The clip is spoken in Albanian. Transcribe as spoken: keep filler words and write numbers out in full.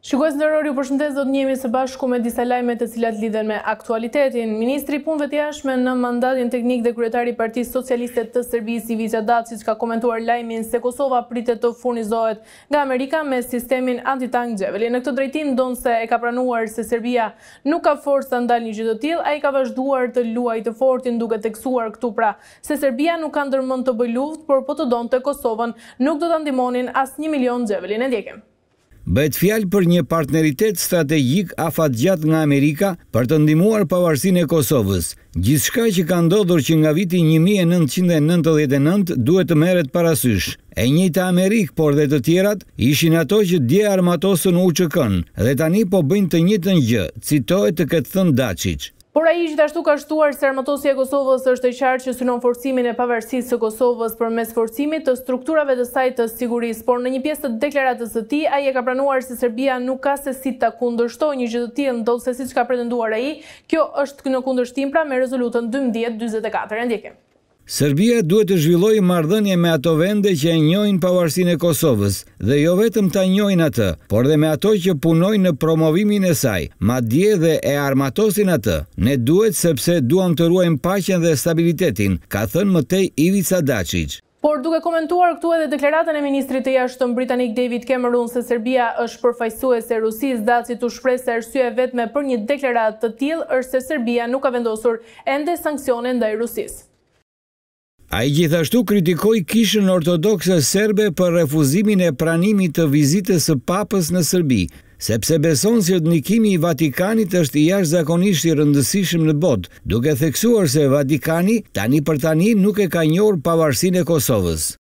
Shikues ndëror, ju përshëndes, do të njemi së bashku me disa lajme të cilat lidhen me aktualitetin. Ministri i Punëve të Jashtme në mandatin teknik dhe kryetari i Partisë Socialiste të Serbisë, Ivica Dačić, ka komentuar lajmin se Kosova pritet të furnizohet nga Amerika me sistemin antitank Javelin. Në këtë drejtim donse e ka pranuar se Serbia nuk ka forca ndal një gjë të tillë, ai ka vazhduar të luajë të fortin duke teksuar këtu pra se Serbia nuk ka ndërmend të bëjë luftë, por po të donte Kosovën nuk do ta ndihmonin as një milion Javelin. E ndjekim. Bëhet fjalë për një partneritet strategjik afatgjatë nga Amerika për të ndihmuar pavarësinë e Kosovës. Gjithçka që ka ndodhur që nga viti një mijë e nëntëqind e nëntëdhjetë e nëntë duhet të merret parasysh. E njëjta Amerikë, por dhe të tjerat, ishin ato që dje armatosën U Q K-n dhe tani po bëjnë të njëjtën gjë, citohet të ketë thënë Dačić. Por ai gjithashtu ka shtuar se armatosja e Kosovës është e qartë që synon forcimin e pavarësisë së Kosovës përmes forcimit të strukturave të saj të sigurisë, por në një pjesë të deklaratës së tij ai e ka pranuar se Serbia nuk ka se si ta kundërshtojë një gjë të tillë, ndonse siç ka pretenduar ai, kjo është në kundërshtim pra me rezolutën dymbëdhjetë dyzet e katër. Ndjekim. Serbia duhet të zhvillojë marrëdhënie me ato vende që e njohin pavarësinë e Kosovës dhe jo vetëm ta njohin atë, por dhe me ato që punojnë në promovimin e saj, madje dhe e armatosin atë. Ne duhet sepse duam të ruajmë paqen dhe stabilitetin, ka thënë më tej Ivica Dačić. Por duke komentuar këtu edhe deklaratën e ministrit të jashtëm britanik David Cameron se Serbia është përfaqësuese e Rusisë, Dačić u shpreh se arsyeja vetme për një deklaratë të tillë është se Serbia nuk ka vendosur ende sanksione ndaj Rusisë. A i gjithashtu kritikoi Kishën Ortodokse Serbe për refuzimin e pranimit të vizitës së Papës në Serbi, sepse beson se ndikimi i Vatikanit është i jashtëzakonisht i rëndësishëm në botë, duke theksuar se Vatikani tani për tani nuk e ka njohur pavarësinë e Kosovës.